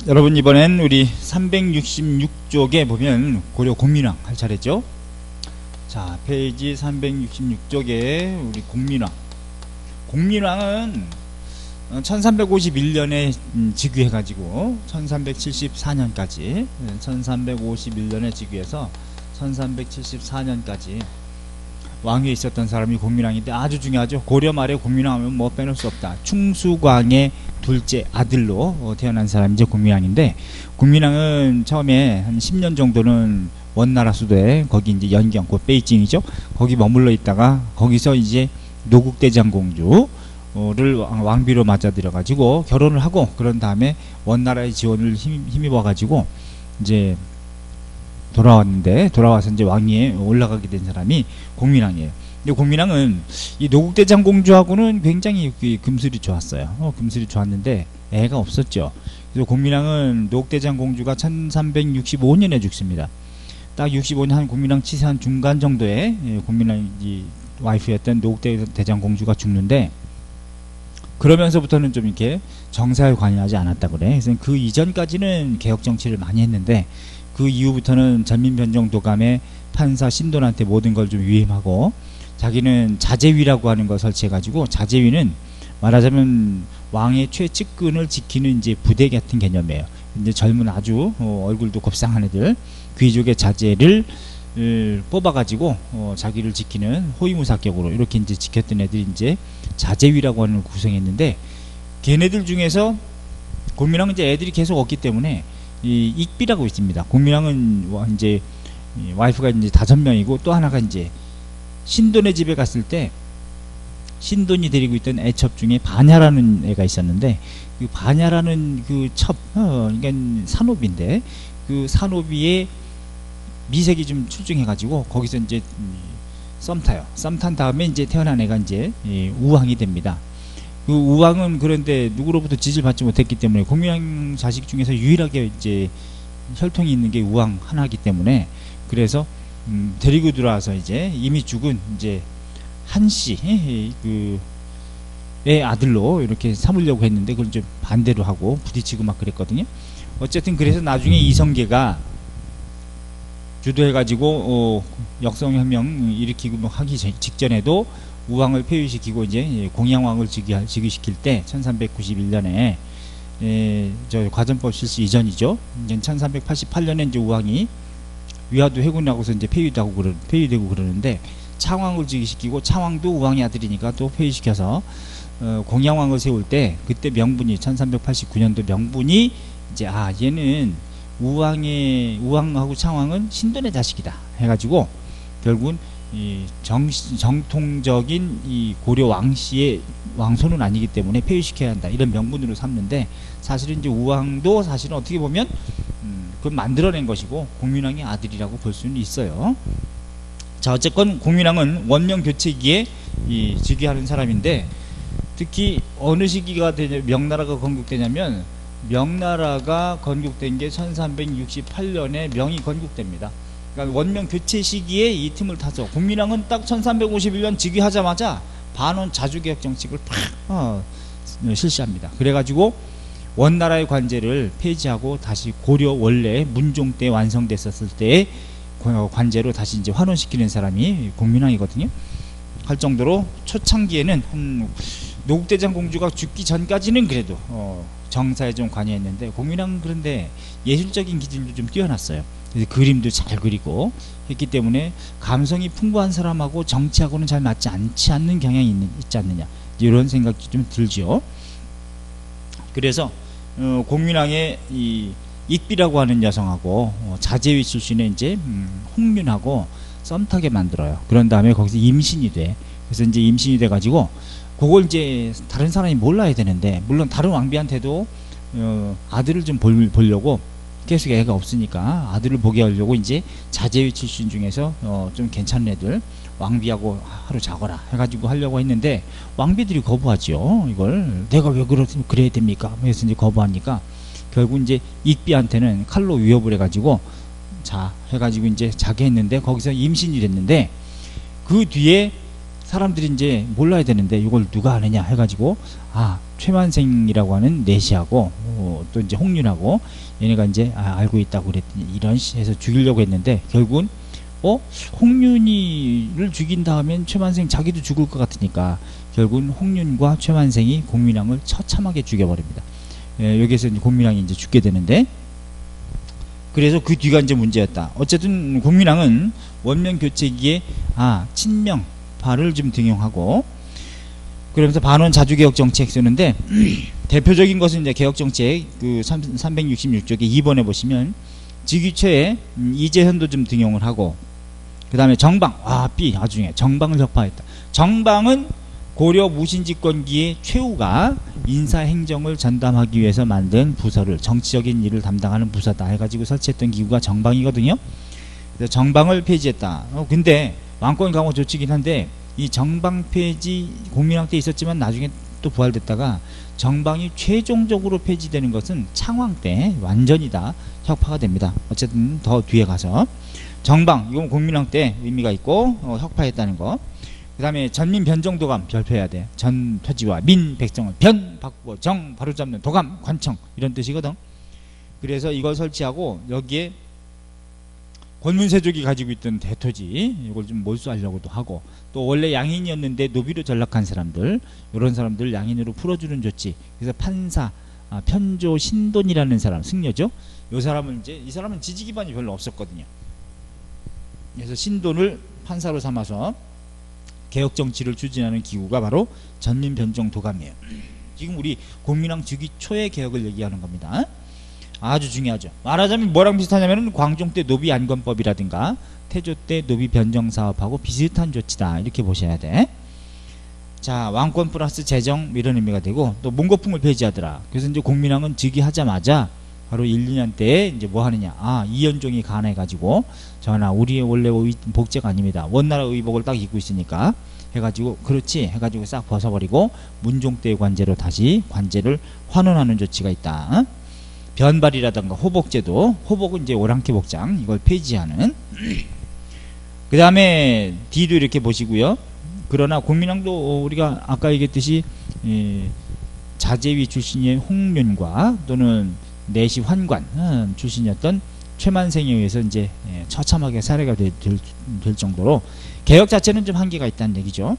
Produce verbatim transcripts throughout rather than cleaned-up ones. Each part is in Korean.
여러분, 이번엔 우리 삼백육십육 쪽에 보면 고려 공민왕 할 차례죠. 자, 페이지 삼백육십육 쪽에 우리 공민왕. 공민왕은 천삼백오십일 년에 즉위해가지고 천삼백칠십사 년까지, 천삼백오십일 년에 즉위해서 천삼백칠십사 년까지 왕위에 있었던 사람이 공민왕인데 아주 중요하죠. 고려 말에 공민왕 하면 뭐 빼놓을 수 없다. 충수광의 둘째 아들로 태어난 사람이 이제 공민왕인데, 공민왕은 처음에 한 십 년 정도는 원나라 수도에, 거기 이제 연경, 곧 베이징이죠. 거기 머물러 있다가 거기서 이제 노국대장공주를 왕비로 맞아들여가지고 결혼을 하고, 그런 다음에 원나라의 지원을 힘, 힘입어가지고 이제 돌아왔는데, 돌아와서 이제 왕위에 올라가게 된 사람이 공민왕이에요. 근데 공민왕은 이 노국대장공주하고는 굉장히 금슬이 좋았어요. 어, 금슬이 좋았는데 애가 없었죠. 그래서 공민왕은 노국대장공주가 천삼백육십오 년에 죽습니다. 딱 육십오 년 한 공민왕 치세 한 중간 정도에 공민왕 이 와이프였던 노국대장공주가 죽는데, 그러면서부터는 좀 이렇게 정사에 관여하지 않았다 그래. 그래서 그 이전까지는 개혁 정치를 많이 했는데, 그 이후부터는 전민변정도감의 판사 신돈한테 모든 걸 좀 위임하고, 자기는 자제위라고 하는 걸 설치해가지고, 자제위는 말하자면 왕의 최측근을 지키는 이제 부대 같은 개념이에요. 이제 젊은 아주 어, 얼굴도 곱상한 애들, 귀족의 자제를 을, 뽑아가지고 어, 자기를 지키는 호위무사격으로 이렇게 이제 지켰던 애들이 이제 자제위라고 하는 걸 구성했는데, 걔네들 중에서 공민왕은 이제 애들이 계속 없기 때문에 이 익비라고 있습니다. 공민왕은 이제 와이프가 이제 다섯 명이고, 또 하나가 이제 신돈의 집에 갔을 때 신돈이 데리고 있던 애첩 중에 반야라는 애가 있었는데, 그 반야라는 그 첩, 어, 그러니까 산호비인데, 그 산호비의 미색이 좀 출중해가지고 거기서 이제 썸 타요. 썸 탄 다음에 이제 태어난 애가 이제 우왕이 됩니다. 그 우왕은 그런데 누구로부터 지지를 받지 못했기 때문에, 공민왕 자식 중에서 유일하게 이제 혈통이 있는 게 우왕 하나이기 때문에, 그래서 음, 데리고 들어와서 이제 이미 죽은 이제 한씨 그의 아들로 이렇게 삼으려고 했는데, 그걸 좀 반대로 하고 부딪히고 막 그랬거든요. 어쨌든 그래서 나중에 이성계가 주도해가지고 어, 역성혁명 일으키고 뭐 하기 직전에도 우왕을 폐위시키고 이제 공양왕을 즉위, 즉위시킬 때 천삼백구십일 년에 에, 저 과전법 실시 이전이죠. 이제 천삼백팔십팔 년에 이제 우왕이 위화도 해군하고서 이제 폐위되고 그러, 폐위되고 그러는데, 창왕을 즉위시키고, 창왕도 우왕의 아들이니까 또 폐위시켜서 어, 공양왕을 세울 때, 그때 명분이 천삼백팔십구 년도 명분이 이제 아 얘는 우왕의 우왕하고 창왕은 신돈의 자식이다 해가지고 결국은 이 정, 정통적인 이 고려 왕씨의 왕손은 아니기 때문에 폐위시켜야 한다, 이런 명분으로 삼는데, 사실은 이제 우왕도 사실은 어떻게 보면 음, 그걸 만들어낸 것이고 공민왕의 아들이라고 볼 수는 있어요. 자, 어쨌건 공민왕은 원명 교체기에 이 즉위하는 사람인데, 특히 어느 시기가 되냐, 명나라가 건국되냐면, 명나라가 건국된 게 천삼백육십팔 년에 명이 건국됩니다. 그러니까 원명 교체 시기에 이 틈을 타서 공민왕은 딱 천삼백오십일 년 즉위하자마자 반원 자주개혁 정책을 팍 어, 실시합니다. 그래가지고 원나라의 관제를 폐지하고 다시 고려 원래 문종 때 완성됐었을 때의 관제로 다시 이제 환원시키는 사람이 공민왕이거든요. 할 정도로 초창기에는 한 노국대장공주가 죽기 전까지는 그래도 어, 정사에 좀 관여했는데, 공민왕은 그런데 예술적인 기질도 좀 뛰어났어요. 그래서 그림도 잘 그리고 했기 때문에 감성이 풍부한 사람하고 정치하고는 잘 맞지 않지 않는 경향이 있는, 있지 않느냐, 이런 생각이 좀 들죠. 그래서 어, 공민왕의 이 익비라고 하는 여성하고 어, 자제위 출신의 이제 음, 홍윤하고 썸타게 만들어요. 그런 다음에 거기서 임신이 돼. 그래서 이제 임신이 돼가지고 그걸 이제 다른 사람이 몰라야 되는데, 물론 다른 왕비한테도 어, 아들을 좀 볼, 보려고, 계속 애가 없으니까 아들을 보게 하려고 이제 자제위 출신 중에서 어, 좀 괜찮은 애들 왕비하고 하루 자거라 해가지고 하려고 했는데, 왕비들이 거부하죠. 이걸 내가 왜 그러, 그래야 됩니까? 그래서 이제 거부하니까 결국 이제 익비한테는 칼로 위협을 해가지고 자 해가지고 이제 자게 했는데, 거기서 임신이 됐는데, 그 뒤에 사람들이 이제 몰라야 되는데 이걸 누가 아느냐 해가지고 아 최만생이라고 하는 내시하고 어, 또 이제 홍윤하고 얘네가 이제 아, 알고 있다고 그랬더니 이런 시 해서 죽이려고 했는데 결국은 어 홍윤이를 죽인다 하면 최만생 자기도 죽을 것 같으니까 결국은 홍윤과 최만생이 공민왕을 처참하게 죽여버립니다. 예, 여기에서 이제 공민왕이 이제 죽게 되는데 그래서 그 뒤가 이제 문제였다. 어쨌든 공민왕은 원명 교체기에 아 친명 발을 좀 등용하고 그러면서 반원 자주개혁 정책 쓰는데 대표적인 것은 이제 개혁 정책 그 삼백육십육 쪽에 이 번에 보시면 직위체에 음, 이재현도 좀 등용을 하고 그 다음에 정방 아 B 아주 중요해 정방을 혁파했다. 정방은 고려 무신집권기의 최후가 인사행정을 전담하기 위해서 만든 부서를 정치적인 일을 담당하는 부서다 해가지고 설치했던 기구가 정방이거든요. 그래서 정방을 폐지했다. 어, 근데 왕권 강화 조치긴 한데 이 정방 폐지 공민왕 때 있었지만 나중에 또 부활됐다가 정방이 최종적으로 폐지되는 것은 창왕 때 완전히 다 혁파가 됩니다. 어쨌든 더 뒤에 가서 정방 이건 공민왕 때 의미가 있고 어, 혁파했다는 거. 그 다음에 전민 변정도감 별표해야 돼. 전 토지와 민 백성을 변 바꾸고 정 바로잡는 도감 관청 이런 뜻이거든. 그래서 이걸 설치하고 여기에 권문세족이 가지고 있던 대토지 이걸 좀 몰수하려고도 하고 또 원래 양인이었는데 노비로 전락한 사람들 이런 사람들 양인으로 풀어주는 조치. 그래서 판사 아, 편조 신돈이라는 사람 승려죠. 이 사람은 이제 이 사람은 지지 기반이 별로 없었거든요. 그래서 신돈을 판사로 삼아서 개혁 정치를 추진하는 기구가 바로 전민변정도감이에요. 지금 우리 공민왕 즉위 초의 개혁을 얘기하는 겁니다. 아주 중요하죠. 말하자면 뭐랑 비슷하냐면 광종 때 노비 안건법이라든가 태조 때 노비 변정 사업하고 비슷한 조치다 이렇게 보셔야 돼. 자 왕권 플러스 재정 이런 의미가 되고 또 문거풍을 폐지하더라. 그래서 이제 공민왕은 즉위하자마자 바로 일, 이 년 때에 이제 뭐 하느냐 아 이연종이 간해가지고 전하 우리의 원래 의, 복제가 아닙니다. 원나라 의복을 딱 입고 있으니까 해가지고 그렇지 해가지고 싹 벗어버리고 문종 때의 관제로 다시 관제를 환원하는 조치가 있다. 어? 변발이라든가 호복제도 호복은 이제 오랑캐 복장 이걸 폐지하는 그 다음에 D도 이렇게 보시고요. 그러나 공민왕도 우리가 아까 얘기했듯이 예, 자제위 출신의 홍윤과 또는 내시 환관 음, 출신이었던 최만생에 의해서 이제 예, 처참하게 살해가 되, 될, 될 정도로 개혁 자체는 좀 한계가 있다는 얘기죠.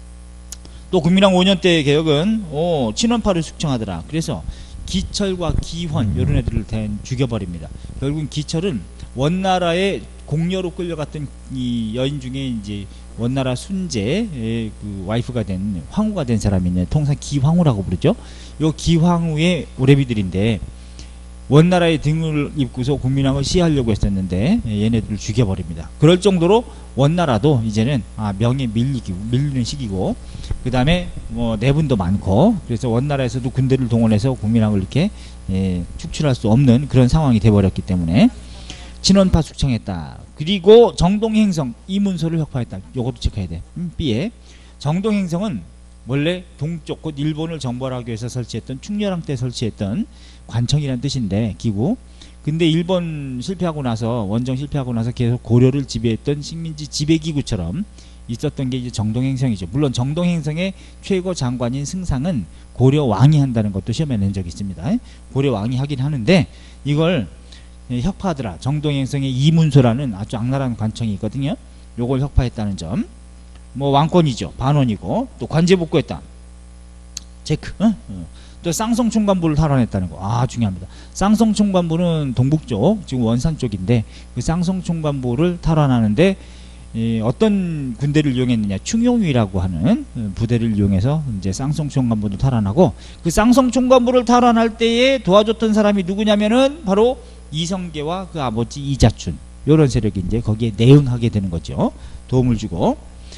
또 국민왕 오 년 때 개혁은 오, 친원파를 숙청하더라. 그래서 기철과 기환 이런 애들을 다 죽여버립니다. 결국은 기철은 원나라의 공녀로 끌려갔던 이 여인 중에 이제 원나라 순제의 그 와이프가 된 황후가 된 사람이 있는데 통상 기황후라고 부르죠. 요 기황후의 오래비들인데 원나라의 등을 입고서 국민왕을 시해하려고 했었는데 얘네들을 죽여버립니다. 그럴 정도로 원나라도 이제는 아 명예 밀리기, 밀리는 시기고 그 다음에 뭐 내분도 많고 그래서 원나라에서도 군대를 동원해서 국민왕을 이렇게 예, 축출할 수 없는 그런 상황이 돼버렸기 때문에 친원파 숙청했다. 그리고 정동행성 이문소를 혁파했다. 요것도 체크해야 돼. 음, B에 정동행성은 원래 동쪽 곧 일본을 정벌하기 위해서 설치했던 충렬왕 때 설치했던 관청이라는 뜻인데 기구. 근데 일본 실패하고 나서 원정 실패하고 나서 계속 고려를 지배했던 식민지 지배기구처럼 있었던 게 이제 정동행성이죠. 물론 정동행성의 최고 장관인 승상은 고려 왕이 한다는 것도 시험에 낸 적이 있습니다. 고려 왕이 하긴 하는데 이걸 혁파하더라. 정동행성의 이문소라는 아주 악랄한 관청이 있거든요. 요걸 혁파했다는 점. 뭐 왕권이죠. 반원이고 또 관제 복구했다. 체크. 어? 어. 또 쌍성총관부를 탈환했다는 거. 아 중요합니다. 쌍성총관부는 동북쪽 지금 원산 쪽인데 그 쌍성총관부를 탈환하는데 예, 어떤 군대를 이용했느냐 충용위라고 하는 부대를 이용해서 이제 쌍성총관부도 탈환하고 그 쌍성총관부를 탈환할 때에 도와줬던 사람이 누구냐면은 바로 이성계와 그 아버지 이자춘 요런 세력이 이제 거기에 내응하게 되는 거죠. 도움을 주고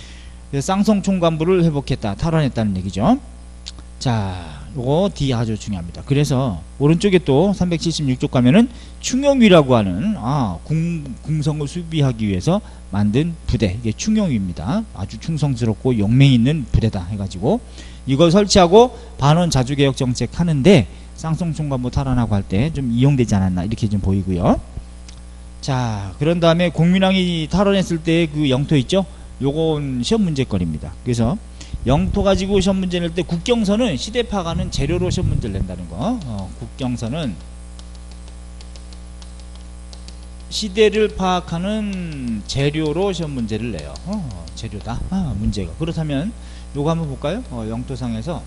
쌍성총관부를 회복했다 탈환했다는 얘기죠. 자 요거 D 아주 중요합니다. 그래서 오른쪽에 또 삼백칠십육 쪽 가면은 충용위라고 하는 아 궁, 궁성을 수비하기 위해서 만든 부대 이게 충용위입니다. 아주 충성스럽고 용맹 있는 부대다 해가지고 이걸 설치하고 반원 자주개혁 정책 하는데 쌍성총관부 탈환하고 할 때 좀 이용되지 않았나 이렇게 좀 보이고요. 자 그런 다음에 공민왕이 탈환했을 때 그 영토 있죠. 요건 시험 문제거리입니다. 그래서 영토 가지고 시험 문제 낼 때 국경선은 시대 파악하는 재료로 시험 문제를 낸다는 거. 어, 국경선은 시대를 파악하는 재료로 시험 문제를 내요. 어, 재료다. 아, 문제가. 그렇다면 요거 한번 볼까요? 어, 영토상에서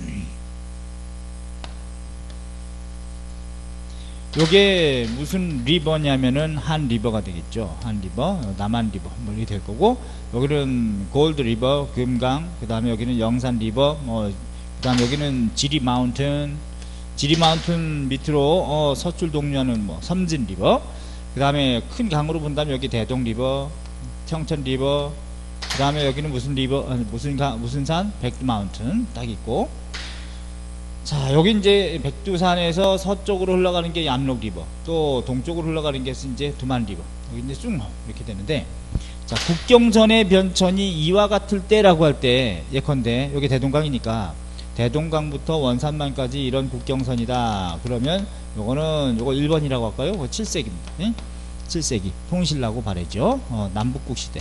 요게 무슨 리버냐면은 한 리버가 되겠죠. 한 리버, 남한 리버 뭐 이렇게 될 거고, 여기는 골드 리버, 금강, 그 다음에 여기는 영산 리버, 뭐, 그 다음에 여기는 지리 마운튼, 지리 마운튼 밑으로 어, 서출 동류하는 뭐 섬진 리버, 그 다음에 큰 강으로 본다면 여기 대동 리버, 청천 리버, 그 다음에 여기는 무슨 리버, 아니, 무슨 강, 무슨 산, 백두 마운튼 딱 있고. 자, 여기 이제 백두산에서 서쪽으로 흘러가는 게 얌록 리버, 또 동쪽으로 흘러가는 게 이제 두만 리버, 여기 이제 쭉 이렇게 되는데, 자, 국경선의 변천이 이와 같을 때라고 할 때, 예컨대 여기 대동강이니까 대동강부터 원산만까지 이런 국경선이다. 그러면 요거는 요거 일 번이라고 할까요? 뭐 칠 세기입니다. 예? 칠 세기 통신라고 말했죠. 어, 남북국 시대.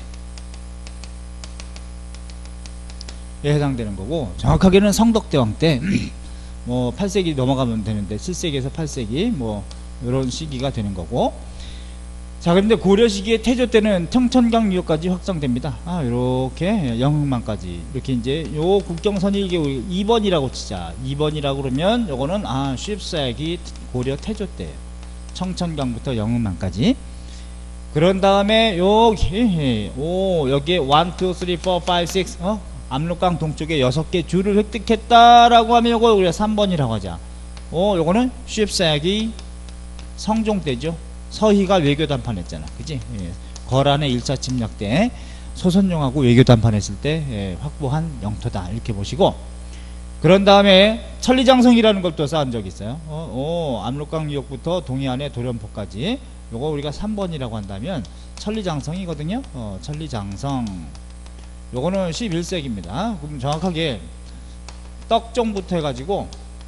에 해당되는 거고, 정확하게는 성덕대왕 때 뭐 팔 세기 넘어가면 되는데 칠 세기에서 팔 세기 뭐 이런 시기가 되는 거고. 자, 그런데 고려 시기에 태조 때는 청천강 유역까지 확장됩니다. 아, 이렇게 영흥만까지 이렇게 이제 요 국경선이 이게 우리 이 번이라고 치자. 이 번이라고 그러면 요거는 아 십사 세기 고려 태조 때예요. 청천강부터 영흥만까지. 그런 다음에 여기 오 여기에 일, 이, 삼, 사, 오, 육 어? 압록강 동쪽에 여섯 개 주를 획득했다라고 하면 요거 우리가 삼 번이라고 하자. 어, 요거는 십사 세기 성종 때죠. 서희가 외교 담판했잖아. 그지? 예. 거란의 일 차 침략 때 소선용하고 외교 담판했을 때 예, 확보한 영토다. 이렇게 보시고. 그런 다음에 천리장성이라는 걸 또 쌓은 적이 있어요. 어, 어, 압록강 유역부터 동해안의 도련포까지. 요거 우리가 삼 번이라고 한다면 천리장성이거든요. 어, 천리장성. 요거는 십일 세기입니다. 그럼 정확하게 떡종부터 해가지고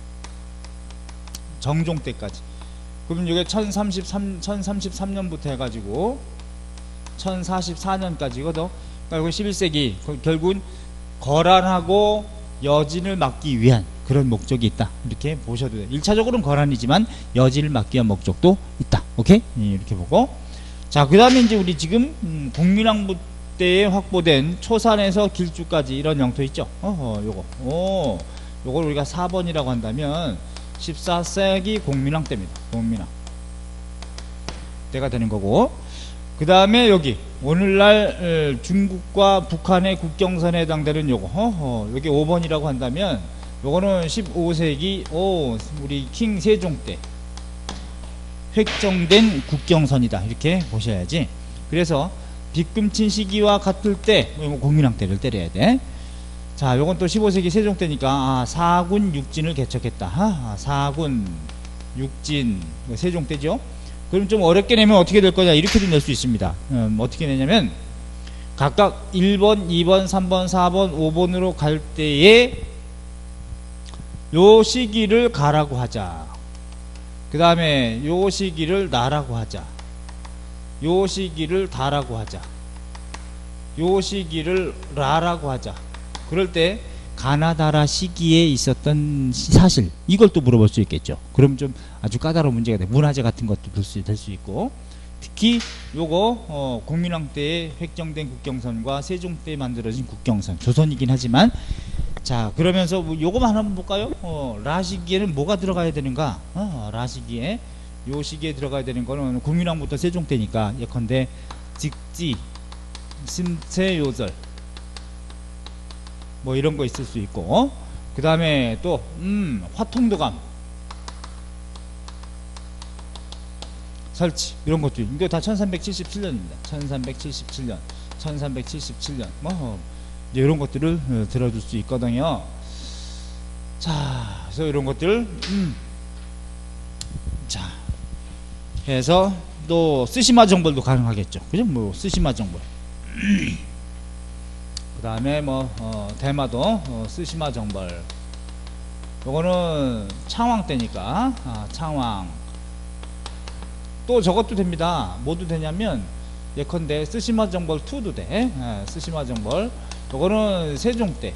정종 때까지. 그럼 이게 천삼십삼, 천삼십삼 년부터 해가지고 천사십사 년까지거든. 그러니까 이거 십일 세기. 결국은 거란하고 여진을 막기 위한 그런 목적이 있다. 이렇게 보셔도 돼요. 일 차적으로는 거란이지만 여진을 막기 위한 목적도 있다. 오케이? 이렇게 보고. 자, 그 다음에 이제 우리 지금 음, 공민왕부 때에 확보된 초산에서 길주까지 이런 영토 있죠. 어허, 요거. 오, 요걸 우리가 사 번이라고 한다면 십사 세기 공민왕 때입니다. 공민왕 때가 되는 거고. 그 다음에 여기 오늘날 중국과 북한의 국경선에 해당되는 요거. 어허, 여기 오 번이라고 한다면 요거는 십오 세기 오 우리 킹 세종 때 획정된 국경선이다. 이렇게 보셔야지. 그래서 빗금친 시기와 같을 때, 뭐 공민왕 때를 때려야 돼. 자, 요건 또 십오 세기 세종 때니까, 아, 사군 육진을 개척했다. 아, 사군 육진, 세종 때죠. 그럼 좀 어렵게 내면 어떻게 될 거냐, 이렇게도 낼 수 있습니다. 음, 어떻게 내냐면, 각각 일 번, 이 번, 삼 번, 사 번, 오 번으로 갈 때에, 요 시기를 가라고 하자. 그 다음에, 요 시기를 나라고 하자. 요 시기를 다라고 하자. 요 시기를 라라고 하자. 그럴 때 가나다라 시기에 있었던 사실, 이걸 또 물어볼 수 있겠죠. 그럼 좀 아주 까다로운 문제가 돼. 문화재 같은 것도 될 수, 될 수 있고. 특히 요거 어, 공민왕 때에 획정된 국경선과 세종 때 만들어진 국경선, 조선이긴 하지만, 자, 그러면서 뭐 요거만 한번 볼까요? 어, 라 시기에는 뭐가 들어가야 되는가? 어, 라 시기에 요 시기에 들어가야 되는 거는 공민왕부터 세종 때니까, 예컨대 직지, 심체요절 뭐 이런 거 있을 수 있고, 어? 그 다음에 또 음, 화통도감 설치, 이런 것들, 이거 다 천삼백칠십칠 년입니다. 천삼백칠십칠 년, 천삼백칠십칠 년 뭐 이런 것들을 어, 들어줄 수 있거든요. 자, 그래서 이런 것들 음. 자, 해서 또 쓰시마 정벌도 가능하겠죠. 그죠? 뭐 쓰시마 정벌. 그 다음에 뭐 어, 대마도 어, 쓰시마 정벌. 요거는 창왕 때니까 아, 창왕. 또 저것도 됩니다. 뭐도 되냐면 예컨대 쓰시마 정벌 이도 돼. 예, 쓰시마 정벌. 요거는 세종 때.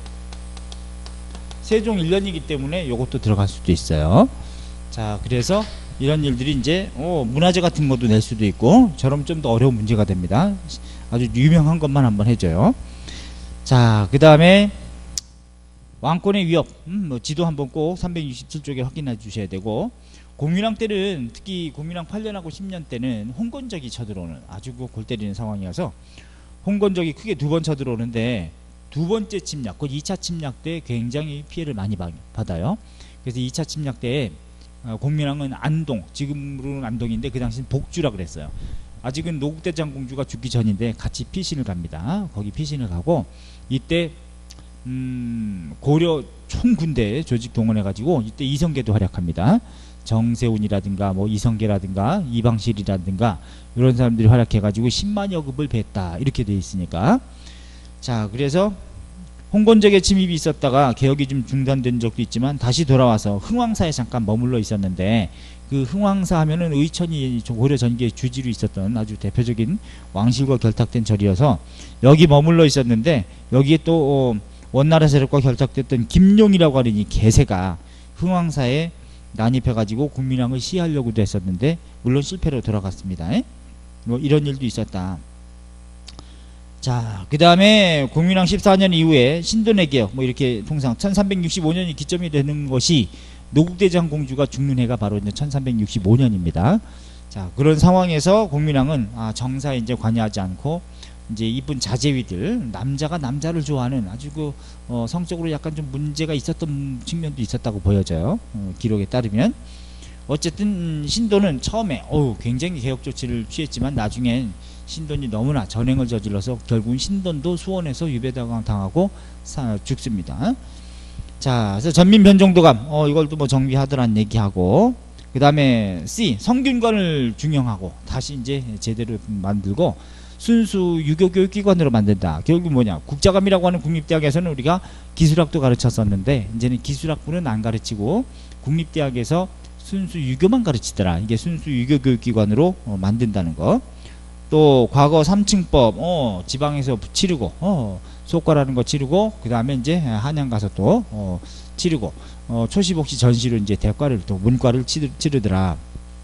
세종 일 년이기 때문에 요것도 들어갈 수도 있어요. 자, 그래서 이런 일들이 이제 어, 문화재 같은 것도 낼 수도 있고, 저럼 좀 더 어려운 문제가 됩니다. 아주 유명한 것만 한번 해줘요. 자, 그 다음에 왕권의 위협, 음, 뭐 지도 한번 꼭 삼백육십칠 쪽에 확인해 주셔야 되고, 공민왕 때는, 특히 공민왕 팔 년하고 십 년 때는 홍건적이 쳐들어오는 아주 그 골 때리는 상황이어서, 홍건적이 크게 두 번 쳐들어오는데 두 번째 침략, 그 이 차 침략 때 굉장히 피해를 많이 받아요. 그래서 이 차 침략 때 공민왕은 안동, 지금으로는 안동인데 그 당시는 복주라 그랬어요. 아직은 노국대장 공주가 죽기 전인데 같이 피신을 갑니다. 거기 피신을 가고, 이때 음, 고려 총군대 조직 동원해가지고 이때 이성계도 활약합니다. 정세훈이라든가 뭐 이성계라든가 이방실이라든가 이런 사람들이 활약해가지고 십만여 급을 뱄다, 이렇게 돼 있으니까. 자, 그래서 홍건적의 침입이 있었다가 개혁이 좀 중단된 적도 있지만 다시 돌아와서 흥왕사에 잠깐 머물러 있었는데, 그 흥왕사 하면은 의천이 고려 전기의 주지로 있었던 아주 대표적인 왕실과 결탁된 절이어서 여기 머물러 있었는데, 여기에 또 어, 원나라 세력과 결탁됐던 김용이라고 하는 이 개세가 흥왕사에 난입해가지고 국민왕을 시해하려고도 했었는데 물론 실패로 돌아갔습니다. 뭐 이런 일도 있었다. 자, 그 다음에 국민왕 십사 년 이후에 신돈의 개혁, 뭐 이렇게 통상 천삼백육십오 년이 기점이 되는 것이 노국대장 공주가 죽는 해가 바로 이제 천삼백육십오 년입니다. 자, 그런 상황에서 국민왕은 아, 정사에 이제 관여하지 않고 이제 이쁜 자제위들, 남자가 남자를 좋아하는 아주 그 어, 성적으로 약간 좀 문제가 있었던 측면도 있었다고 보여져요. 어, 기록에 따르면. 어쨌든 신돈은 처음에 어우, 굉장히 개혁 조치를 취했지만 나중엔 신돈이 너무나 전횡을 저질러서 결국은 신돈도 수원에서 유배당 당하고 사, 죽습니다. 자, 그래서 전민 변정도감, 어, 이걸 또 뭐 정비하더란 얘기하고, 그 다음에 C, 성균관을 중용하고 다시 이제 제대로 만들고 순수 유교교육기관으로 만든다. 결국 뭐냐, 국자감이라고 하는 국립대학에서는 우리가 기술학도 가르쳤었는데 이제는 기술학부는 안 가르치고 국립대학에서 순수 유교만 가르치더라. 이게 순수 유교교육기관으로 어, 만든다는 거. 또 과거 삼층법 어, 지방에서 치르고 어, 속과라는 거 치르고, 그 다음에 이제 한양 가서 또 어, 치르고 어, 초시복시 전시로 이제 대과를 또 문과를 치르, 치르더라.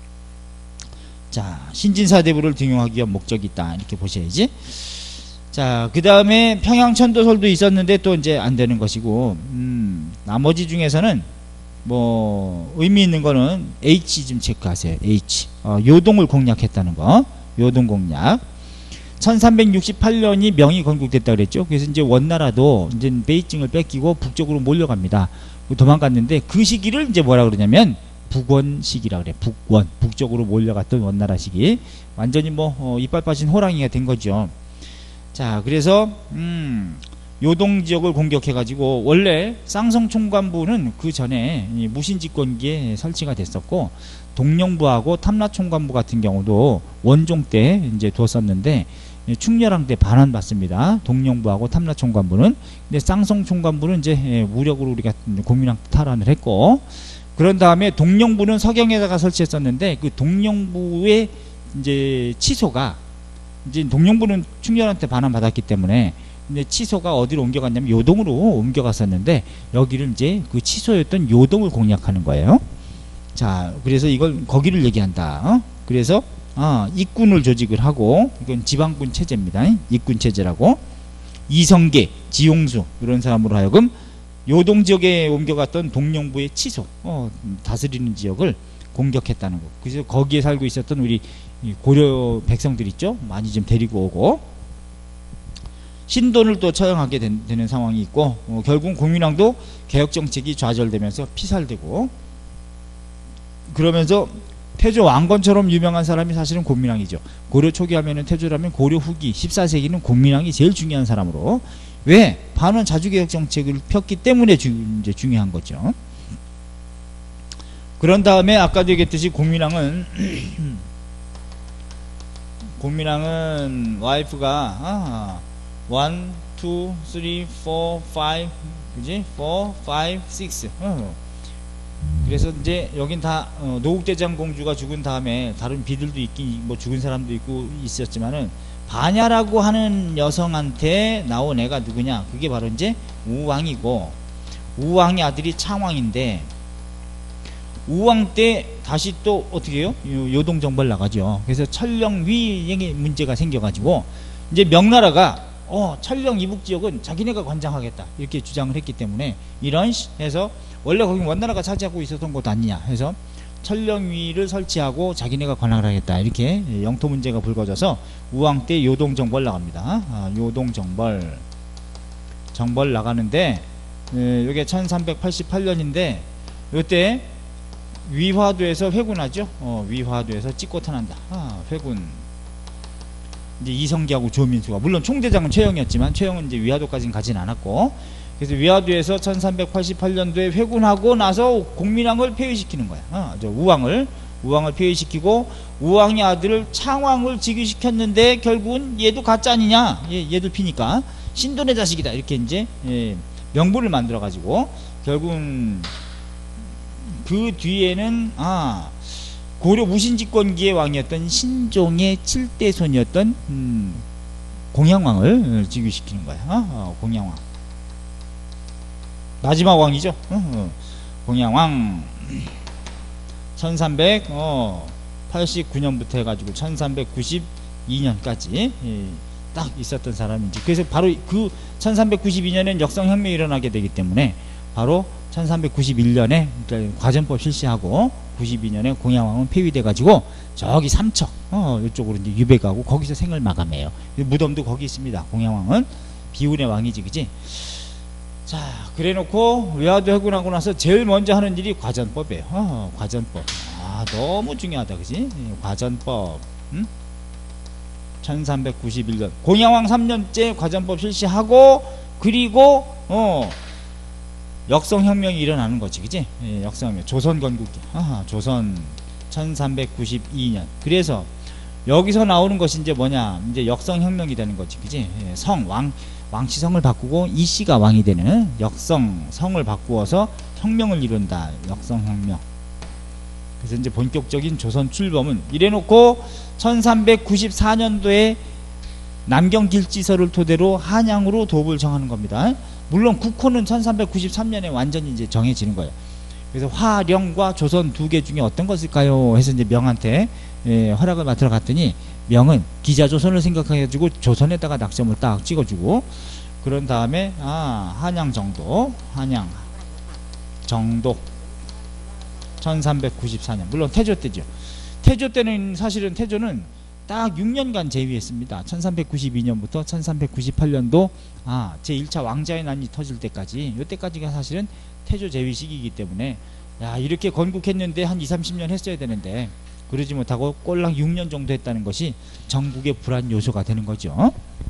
자, 신진사대부를 등용하기 위한 목적이 있다, 이렇게 보셔야지. 자, 그 다음에 평양천도설도 있었는데 또 이제 안 되는 것이고, 음, 나머지 중에서는 뭐 의미 있는 거는 H 좀 체크하세요. H, 어, 요동을 공략했다는 거. 요동 공략. 천삼백육십팔 년이 명이 건국됐다 그랬죠. 그래서 이제 원나라도 이제 베이징을 뺏기고 북쪽으로 몰려갑니다. 도망갔는데 그 시기를 이제 뭐라 그러냐면 북원 시기라 그래. 북원, 북쪽으로 몰려갔던 원나라 시기. 완전히 뭐 어, 이빨 빠진 호랑이가 된 거죠. 자, 그래서 음, 요동 지역을 공격해가지고, 원래 쌍성 총관부는 그 전에 무신집권기에 설치가 됐었고, 동령부하고 탐라 총관부 같은 경우도 원종 때 이제 두었었는데 충렬왕 때 반환받습니다. 동령부하고 탐라 총관부는. 근데 쌍성 총관부는 이제 무력으로 우리가 공민왕 탈환을 했고, 그런 다음에 동령부는 서경에다가 설치했었는데 그 동령부의 이제 취소가, 이제 동령부는 충렬한테 반환받았기 때문에 근데 취소가 어디로 옮겨갔냐면 요동으로 옮겨갔었는데, 여기를 이제 그 취소였던 요동을 공략하는 거예요. 자, 그래서 이걸 거기를 얘기한다. 어? 그래서 아, ik군을 조직을 하고, 이건 지방군 체제입니다. ik군 체제라고. 이성계, 지용수 이런 사람으로 하여금 요동 지역에 옮겨갔던 동령부의 취소, 어, 다스리는 지역을 공격했다는 거. 그래서 거기에 살고 있었던 우리 고려 백성들 있죠, 많이 좀 데리고 오고, 신돈을 또 처형하게 된, 되는 상황이 있고, 어, 결국 공민왕도 개혁정책이 좌절되면서 피살되고, 그러면서 태조 왕건처럼 유명한 사람이 사실은 공민왕이죠. 고려 초기 하면은 태조라면 고려 후기 십사 세기는 공민왕이 제일 중요한 사람으로, 왜? 반원 자주개혁 정책을 폈기 때문에 주, 이제 중요한 거죠. 그런 다음에 아까도 얘기했듯이 공민왕은 공민왕은 와이프가 아, 일, 이, 삼, 사, 오, 그지? 사, 오, 육. 어. 그래서 이제 여긴 다 어, 노국대장 공주가 죽은 다음에 다른 비들도 있긴 뭐 죽은 사람도 있고 있었지만은 반야라고 하는 여성한테 나온 애가 누구냐? 그게 바로 이제 우왕이고, 우왕의 아들이 창왕인데, 우왕 때 다시 또 어떻게 해요? 요동정벌 나가죠. 그래서 천령위에 문제가 생겨가지고 이제 명나라가 어 천령 이북지역은 자기네가 관장하겠다 이렇게 주장을 했기 때문에 이런 해서 원래 거기 원나라가 차지하고 있었던 곳 아니냐 해서 천령위를 설치하고 자기네가 관할을 하겠다 이렇게 영토 문제가 불거져서 우왕 때 요동정벌 나갑니다. 아, 요동정벌 정벌 나가는데 에, 이게 천삼백팔십팔 년인데 이때 위화도에서 회군하죠. 어, 위화도에서 찍고탄한다. 아, 회군. 이제 이성기하고 조민수가 물론 총대장은 최영이었지만 최영은 이제 위화도까지는 가진 않았고 그래서 위화도에서 천삼백팔십팔 년도에 회군하고 나서 공민왕을 폐위시키는 거야. 어, 저 우왕을 우왕을 폐위시키고 우왕의 아들을 창왕을 즉위시켰는데 결국은 얘도 가짜 아니냐? 얘, 얘들 피니까 신돈의 자식이다 이렇게 이제 예, 명분을 만들어 가지고 결국은 그 뒤에는 아 고려 무신집권기의 왕이었던 신종의 칠대손이었던 음, 공양왕을 즉위시키는 거야. 어, 공양왕 마지막 왕이죠. 어, 어. 공양왕 천삼백팔십구 년부터 해가지고 천삼백구십이 년까지 예, 딱 있었던 사람인지. 그래서 바로 그 천삼백구십이 년엔 역성혁명이 일어나게 되기 때문에 바로 천삼백구십일 년에 그러니까 과전법 실시하고 구십이 년에 공양왕은 폐위돼 가지고 저기 삼척 어 이쪽으로 이제 유배가고 거기서 생을 마감해요. 무덤도 거기 있습니다. 공양왕은 비운의 왕이지, 그지? 자, 그래놓고 외화도 해군하고 나서 제일 먼저 하는 일이 과전법이에요. 어, 과전법. 아, 너무 중요하다, 그지? 과전법. 응? 천삼백구십일 년 공양왕 삼 년째 과전법 실시하고 그리고 어. 역성혁명이 일어나는 거지, 그지? 예, 역성혁명. 조선 건국기. 아하, 조선 천삼백구십이 년. 그래서 여기서 나오는 것이 이제 뭐냐? 이제 역성혁명이 되는 거지, 그지? 예, 성, 왕, 왕치성을 바꾸고 이씨가 왕이 되는 역성, 성을 바꾸어서 혁명을 이룬다. 역성혁명. 그래서 이제 본격적인 조선 출범은 이래놓고 천삼백구십사 년도에 남경길지서를 토대로 한양으로 도읍을 정하는 겁니다. 물론 국호는 천삼백구십삼 년에 완전히 이제 정해지는 거예요. 그래서 화령과 조선 두 개 중에 어떤 것일까요? 해서 이제 명한테 예, 허락을 맡으러 갔더니 명은 기자조선을 생각해가지고 조선에다가 낙점을 딱 찍어주고 그런 다음에 아 한양 정도 한양 정도 천삼백구십사 년 물론 태조 때죠. 태조 때는 사실은 태조는 딱 육 년간 재위했습니다. 천삼백구십이 년부터 천삼백구십팔 년도 아, 제일 차 왕자의 난이 터질 때까지 이때까지가 사실은 태조 재위 시기이기 때문에 야 이렇게 건국했는데 한 이삼십 년 했어야 되는데 그러지 못하고 꼴랑 육 년 정도 했다는 것이 전국의 불안 요소가 되는 거죠.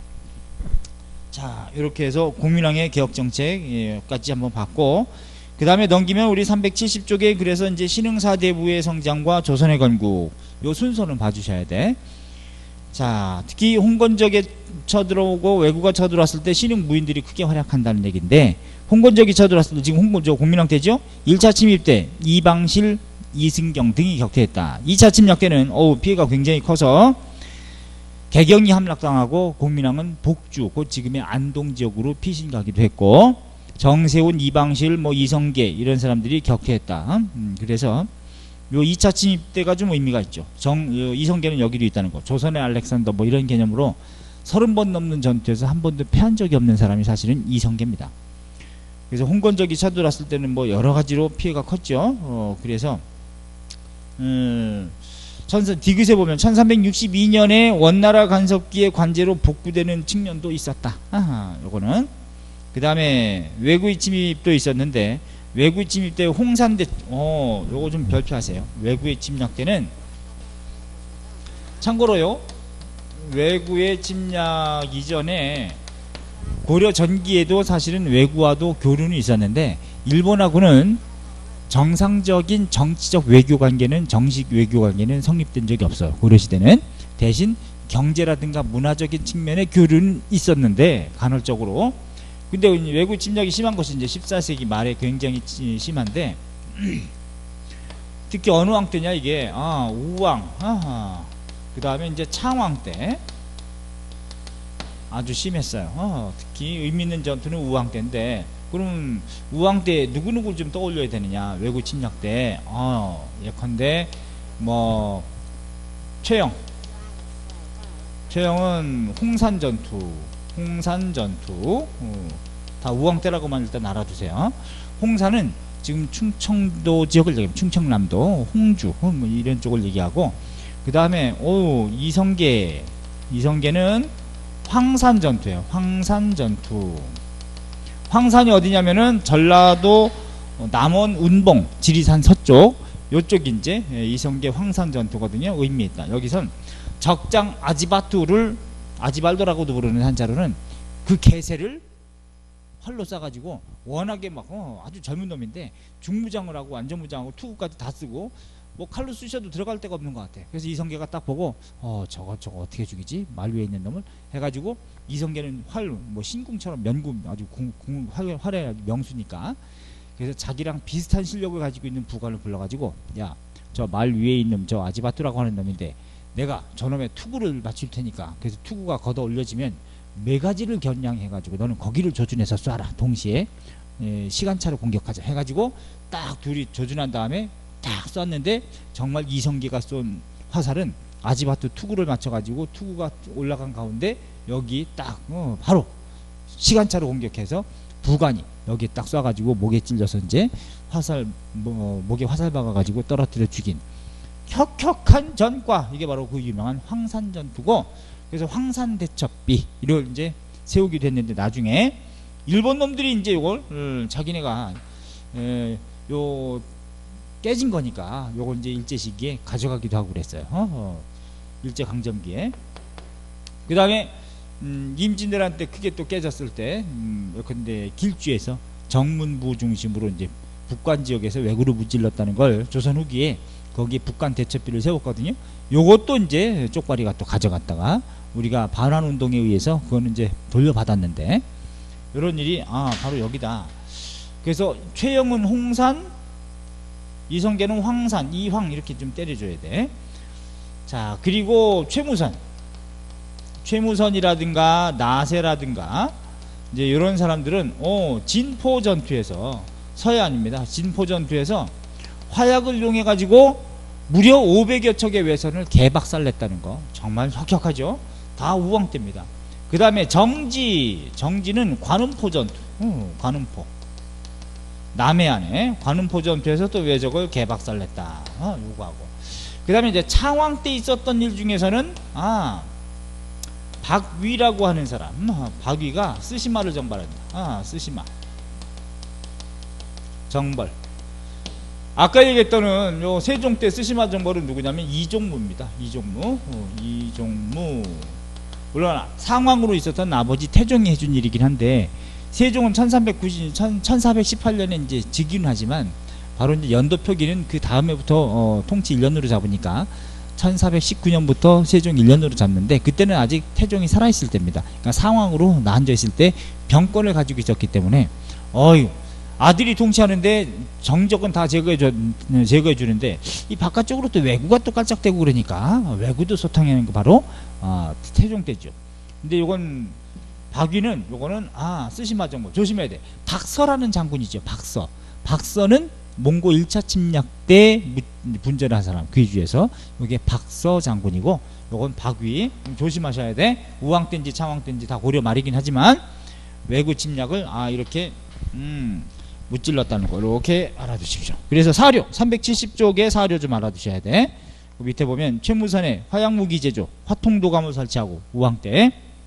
자 이렇게 해서 공민왕의 개혁정책까지 한번 봤고 그 다음에 넘기면 우리 삼백칠십 쪽에 그래서 이제 신흥사대부의 성장과 조선의 건국 요 순서는 봐주셔야 돼. 자, 특히 홍건적에 쳐들어오고 왜구가 쳐들어왔을 때 신흥 무인들이 크게 활약한다는 얘기인데 홍건적이 쳐들어왔을 때 지금 홍건적 공민왕 때죠. 일 차 침입 때 이방실, 이승경 등이 격퇴했다. 이 차 침략 때는 어우 피해가 굉장히 커서 개경이 함락당하고 공민왕은 복주, 곧 지금의 안동 지역으로 피신 가기도 했고 정세훈, 이방실, 뭐 이성계 이런 사람들이 격퇴했다. 음, 그래서 요 이 차 침입 때가 좀 의미가 있죠. 정, 이성계는 여기도 있다는 거. 조선의 알렉산더 뭐 이런 개념으로 서른 번 넘는 전투에서 한 번도 패한 적이 없는 사람이 사실은 이성계입니다. 그래서 홍건적이 쳐들어왔을 때는 뭐 여러 가지로 피해가 컸죠. 어, 그래서 음, 천사, 디귿에 보면 천삼백육십이 년에 원나라 간섭기의 관제로 복구되는 측면도 있었다. 아하, 요거는 그 다음에 외구의 침입도 있었는데 외구의 침입 때 홍산대 어 요거 좀 별표하세요. 외구의 침략 때는 참고로요 외구의 침략 이전에 고려 전기에도 사실은 외구와도 교류는 있었는데 일본하고는 정상적인 정치적 외교 관계는 정식 외교 관계는 성립된 적이 없어요. 고려 시대는 대신 경제라든가 문화적인 측면의 교류는 있었는데 간헐적으로 근데 외구 침략이 심한 것이 이제 십사 세기 말에 굉장히 심한데 특히 어느 왕 때냐 이게 아 우왕 그 다음에 이제 창왕 때 아주 심했어요. 어, 특히 의미 있는 전투는 우왕 때인데, 그럼 우왕 때 누구누구 좀 떠올려야 되느냐? 외구 침략 때, 어, 예컨대 뭐 최영, 최영은 홍산 전투, 홍산 전투, 어, 다 우왕 때라고만 일단 알아두세요. 홍산은 지금 충청도 지역을 얘기하면 충청남도, 홍주, 뭐 이런 쪽을 얘기하고, 그 다음에 오 이성계, 이성계는 황산 전투예요. 황산 전투. 황산이 어디냐면은 전라도 남원 운봉 지리산 서쪽 요쪽이 이제 이성계 황산 전투거든요. 의미 있다. 여기선 적장 아지바투를 아지발도라고도 부르는 한자로는 그 개새를 활로 쏴가지고 워낙에 막 어, 아주 젊은 놈인데 중무장을 하고 완전무장하고 투구까지 다 쓰고 뭐 칼로 쑤셔도 들어갈 데가 없는 것 같아. 그래서 이성계가 딱 보고 어 저거 저거 어떻게 죽이지? 말 위에 있는 놈을 해가지고 이성계는 활 뭐 신궁처럼 면궁 아주 궁, 궁, 활, 활의 명수니까 그래서 자기랑 비슷한 실력을 가지고 있는 부관을 불러가지고 야 저 말 위에 있는 저 아지바투라고 하는 놈인데 내가 저놈의 투구를 맞출 테니까 그래서 투구가 걷어 올려지면 메가지를 겨냥해가지고 너는 거기를 조준해서 쏴라. 동시에 에, 시간차로 공격하자 해가지고 딱 둘이 조준한 다음에 딱 쐈는데 정말 이성계가 쏜 화살은 아지바투 투구를 맞춰가지고 투구가 올라간 가운데 여기 딱 어, 바로 시간차로 공격해서 부관이 여기 딱 쏴가지고 목에 찔려서 이제 화살 뭐, 목에 화살 박아가지고 떨어뜨려 죽인 혁혁한 전과 이게 바로 그 유명한 황산전투고 그래서 황산대첩비 이걸 이제 세우기도 했는데 나중에 일본 놈들이 이제 이걸 음, 자기네가 에, 요 깨진 거니까 요걸 이제 일제 시기에 가져가기도 하고 그랬어요. 어, 일제 강점기에. 그 다음에 음, 임진왜란 때 크게 또 깨졌을 때 음, 근데 길주에서 정문부 중심으로 이제 북관 지역에서 왜구를 무찔렀다는 걸 조선 후기에 거기에 북관 대첩비를 세웠거든요. 요것도 이제 쪽발이가 또 가져갔다가 우리가 반환운동에 의해서 그거는 이제 돌려받았는데 이런 일이 아 바로 여기다. 그래서 최영은 홍산, 이성계는 황산, 이황 이렇게 좀 때려줘야 돼. 자 그리고 최무선, 최무선이라든가 나세라든가 이제 이런 사람들은 어 진포 전투에서 서해안입니다. 진포 전투에서 화약을 이용해 가지고 무려 오백여 척의 외선을 개박살냈다는 거 정말 혁혁하죠. 다 우왕 때입니다. 그 다음에 정지, 정지는 관음포 전투, 어, 관음포 남해안에 관음포 전투에서 또 외적을 개박살냈다. 어, 요거하고 그 다음에 이제 창왕 때 있었던 일 중에서는 아 박위라고 하는 사람, 어, 박위가 쓰시마를 정벌한다. 아 쓰시마 정벌. 아까 얘기했던 요 세종 때 쓰시마 정벌은 누구냐면 이종무입니다. 이종무, 어, 이종무. 물론 상황으로 있었던 아버지 태종이 해준 일이긴 한데 세종은 천삼백구십, 천사백십팔 년에 이제 즉위는 하지만 바로 이제 연도 표기는 그 다음에부터 어, 통치 일 년으로 잡으니까 천사백십구 년부터 세종 일 년으로 잡는데 그때는 아직 태종이 살아있을 때입니다. 그러니까 상황으로 나앉아 있을 때 병권을 가지고 있었기 때문에 어휴 아들이 통치하는데 정적은 다 제거해 줘, 제거해 주는데 이 바깥쪽으로 또 왜구가 또 깔짝대고 그러니까 왜구도 소탕하는 거 바로 아, 태종 때죠. 근데 요건 박위는 요거는 아 쓰시마 정보 조심해야 돼. 박서라는 장군이죠. 박서. 박서는 몽고 일 차 침략 때 분전을 한 사람 귀주에서 요게 박서 장군이고 요건 박위 조심하셔야 돼. 우왕 때인지 창왕 때인지 다 고려 말이긴 하지만 왜구 침략을 아 이렇게 음 무찔렀다는 거 이렇게 알아두십시오. 그래서 사료 삼백칠십 쪽에 사료 좀 알아두셔야 돼. 그 밑에 보면 최무선의 화약무기 제조 화통도감을 설치하고 우왕 때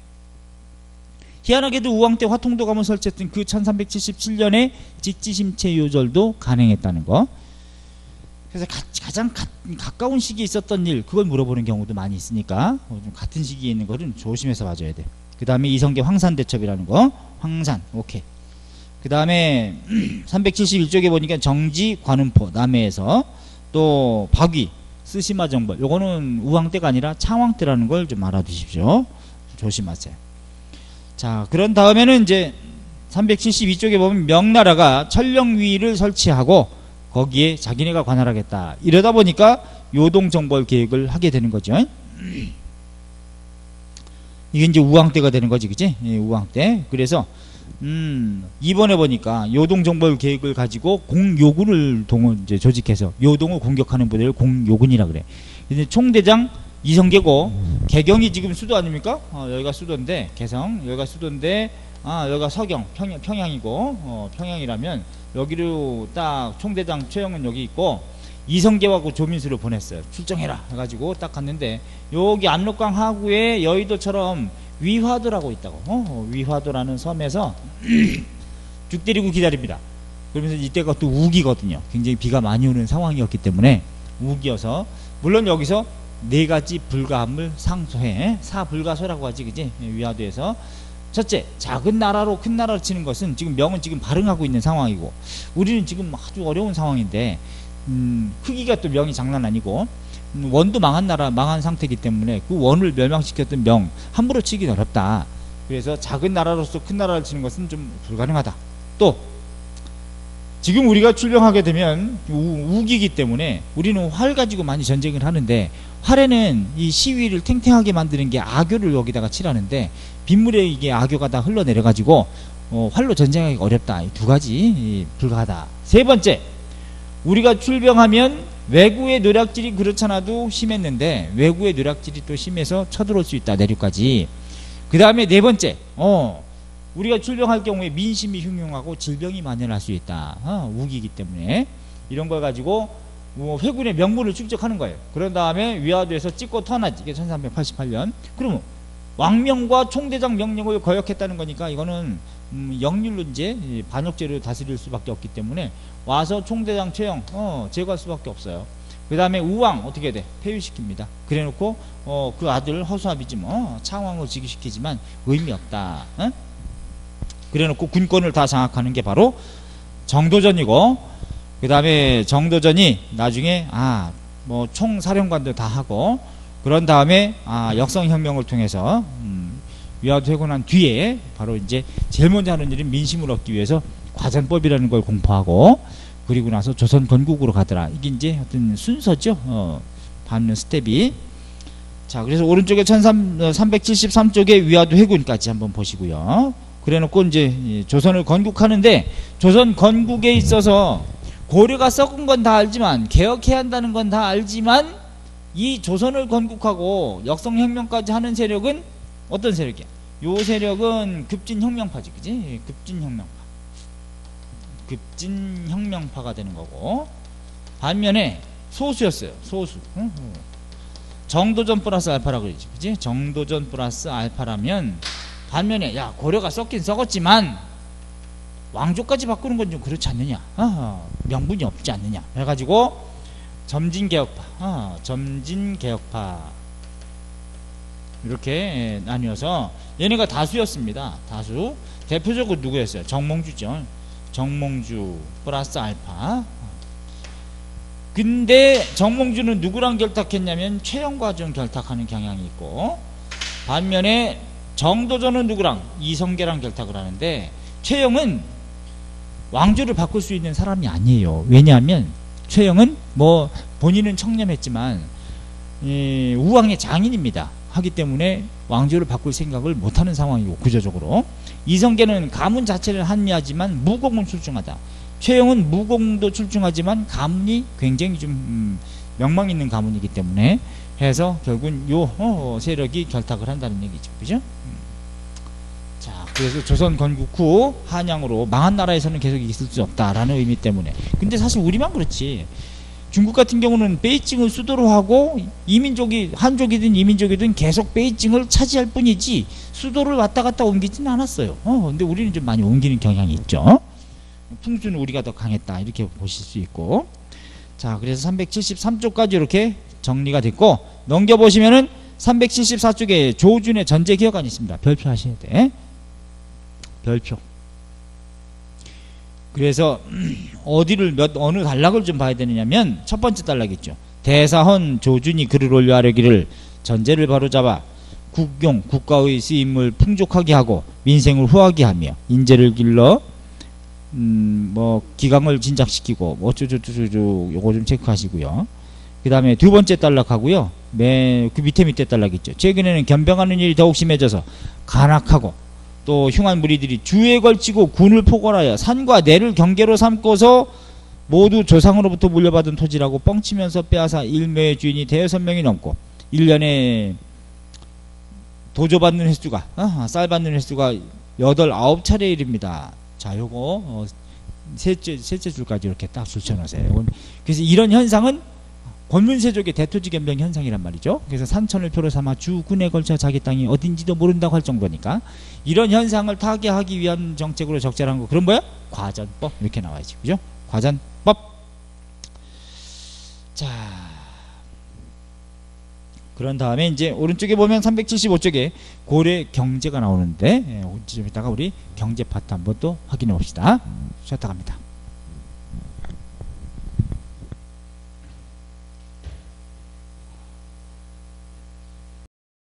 희한하게도 우왕 때 화통도감을 설치했던 그 천삼백칠십칠 년에 직지심체 요절도 간행했다는 거. 그래서 가, 가장 가, 가까운 시기에 있었던 일 그걸 물어보는 경우도 많이 있으니까 어, 좀 같은 시기에 있는 거는 조심해서 봐줘야 돼. 그 다음에 이성계 황산대첩이라는 거 황산 오케이. 그 다음에 삼백칠십일 쪽에 보니까 정지 관음포 남해에서 또 박위 쓰시마 정벌 요거는 우왕 때가 아니라 창왕 때라는 걸 좀 알아두십시오. 조심하세요. 자 그런 다음에는 이제 삼백칠십이 쪽에 보면 명나라가 천령위를 설치하고 거기에 자기네가 관할하겠다 이러다 보니까 요동정벌 계획을 하게 되는 거죠. 이게 이제 우왕 때가 되는 거지, 그지? 예, 우왕 때. 그래서 음, 이번에 보니까 요동정벌 계획을 가지고 공요군을 동원 이제 조직해서 요동을 공격하는 부대를 공요군이라 그래. 이제 총대장 이성계고, 개경이 지금 수도 아닙니까? 어, 여기가 수도인데, 개성, 여기가 수도인데, 아, 여기가 서경, 평양, 평양이고, 어, 평양이라면, 여기로 딱 총대장 최영은 여기 있고, 이성계하고 조민수를 보냈어요. 출정해라. 해가지고 딱 갔는데, 여기 압록강 하구에 여의도처럼 위화도라고 있다고, 어, 위화도라는 섬에서 쭉 때리고 기다립니다. 그러면서 이때가 또 우기거든요. 굉장히 비가 많이 오는 상황이었기 때문에, 우기여서, 물론 여기서 네 가지 불가함을 상소해. 사불가소라고 하지, 그지? 위화도에서. 첫째, 작은 나라로 큰 나라를 치는 것은 지금 명은 지금 발흥하고 있는 상황이고, 우리는 지금 아주 어려운 상황인데, 음, 크기가 또 명이 장난 아니고, 음, 원도 망한 나라, 망한 상태이기 때문에 그 원을 멸망시켰던 명, 함부로 치기는 어렵다. 그래서 작은 나라로서 큰 나라를 치는 것은 좀 불가능하다. 또, 지금 우리가 출병하게 되면 우, 우기기 때문에 우리는 활 가지고 많이 전쟁을 하는데, 활에는 이 시위를 탱탱하게 만드는 게 악교를 여기다가 칠하는데, 빗물에 이게 악교가 다 흘러내려가지고 어, 활로 전쟁하기가 어렵다. 이 두 가지 불가하다. 세 번째, 우리가 출병하면 외구의 노략질이 그렇잖아도 심했는데, 외구의 노략질이 또 심해서 쳐들어올 수 있다. 내륙까지. 그 다음에 네 번째, 어, 우리가 출병할 경우에 민심이 흉흉하고 질병이 만연할 수 있다. 어, 우기이기 때문에 이런 걸 가지고 뭐 회군의 명분을 축적하는 거예요. 그런 다음에 위화도에서 찍고 터나지. 이게 천삼백팔십팔 년. 그러면 왕명과 총대장 명령을 거역했다는 거니까 이거는 음, 역률로 이제 반역죄로 다스릴 수밖에 없기 때문에 와서 총대장 최영 어, 제거할 수밖에 없어요. 그 다음에 우왕 어떻게 돼? 폐위시킵니다. 그래놓고 어, 그 아들 허수아비지 뭐 창왕을 즉위시키지만 의미 없다. 어? 그래놓고 군권을 다 장악하는 게 바로 정도전이고, 그 다음에 정도전이 나중에 아 뭐 총사령관도 다 하고, 그런 다음에 아 역성혁명을 통해서 음, 위화도 회군한 뒤에 바로 이제 제일 먼저 하는 일은 민심을 얻기 위해서 과전법이라는 걸 공포하고, 그리고 나서 조선 건국으로 가더라. 이게 이제 어떤 순서죠. 어, 받는 스텝이. 자, 그래서 오른쪽에 천삼백칠십삼 쪽에 위화도 회군까지 한번 보시고요. 그래 놓고 이제 조선을 건국하는데, 조선 건국에 있어서 고려가 썩은 건 다 알지만, 개혁해야 한다는 건 다 알지만, 이 조선을 건국하고 역성혁명까지 하는 세력은 어떤 세력이야? 요 세력은 급진혁명파지, 그지? 급진혁명파. 급진혁명파가 되는 거고, 반면에 소수였어요. 소수. 응? 정도전 플러스 알파라고 그러지, 그지? 정도전 플러스 알파라면, 반면에 야 고려가 썩긴 썩었지만 왕조까지 바꾸는 건 좀 그렇지 않느냐, 아, 명분이 없지 않느냐 해가지고 점진개혁파, 아, 점진개혁파 이렇게 나뉘어서 얘네가 다수였습니다. 다수. 대표적으로 누구였어요? 정몽주죠. 정몽주 플러스 알파. 근데 정몽주는 누구랑 결탁했냐면 최영과 좀 결탁하는 경향이 있고, 반면에 정도전은 누구랑? 이성계랑 결탁을 하는데, 최영은 왕조를 바꿀 수 있는 사람이 아니에요. 왜냐하면 최영은 뭐 본인은 청렴했지만 이 우왕의 장인입니다. 하기 때문에 왕조를 바꿀 생각을 못하는 상황이고, 구조적으로. 이성계는 가문 자체를 한미하지만 무공은 출중하다. 최영은 무공도 출중하지만 가문이 굉장히 좀 음, 명망 있는 가문이기 때문에 해서 결국은 요 어, 세력이 결탁을 한다는 얘기죠. 그죠? 음. 자, 그래서 조선 건국 후 한양으로, 망한 나라에서는 계속 있을 수 없다라는 의미 때문에. 근데 사실 우리만 그렇지, 중국 같은 경우는 베이징을 수도로 하고 이민족이 한족이든 이민족이든 계속 베이징을 차지할 뿐이지 수도를 왔다 갔다 옮기지는 않았어요. 어, 근데 우리는 좀 많이 옮기는 경향이 있죠. 풍수는 우리가 더 강했다 이렇게 보실 수 있고. 자, 그래서 삼백칠십삼 쪽까지 이렇게 정리가 됐고, 넘겨보시면은 삼백칠십사 쪽에 조준의 전제기억안이 있습니다. 별표 하셔야 돼. 별표. 그래서 어디를 몇 어느 단락을 좀 봐야 되느냐면 첫 번째 단락이죠. 대사헌 조준이 글을 올려 하려기를 전제를 바로잡아 국용 국가의 쓰임을 풍족하게 하고 민생을 후하게 하며 인재를 길러 음, 뭐 기강을 진작시키고 뭐 어쩌저쩌저 요거 좀 체크하시고요. 그 다음에 두 번째 단락하고요. 매, 그 밑에 밑에 딸락있죠. 최근에는 겸병하는 일이 더욱 심해져서 간악하고 또 흉한 무리들이 주에 걸치고 군을 포괄하여 산과 내를 경계로 삼고서 모두 조상으로부터 물려받은 토지라고 뻥치면서 빼앗아 일묘의 주인이 대여섯 명이 넘고 일 년에 도조받는 횟수가 어? 쌀 받는 횟수가 여덟 아홉 차례에 이릅니다. 자, 요거 어, 셋째 셋째 줄까지 이렇게 딱 줄쳐놓으세요. 그래서 이런 현상은 권문세족의 대토지 겸병 현상이란 말이죠. 그래서 산천을 표로 삼아 주군에 걸쳐 자기 땅이 어딘지도 모른다고 할 정도니까 이런 현상을 타개하기 위한 정책으로 적절한 거 그런 뭐야? 과전법 이렇게 나와야지, 그죠? 과전법. 자, 그런 다음에 이제 오른쪽에 보면 삼백칠십오 쪽에 고래 경제가 나오는데 예, 좀 이따가 우리 경제 파트 한번 또 확인해 봅시다. 쉬었다 갑니다.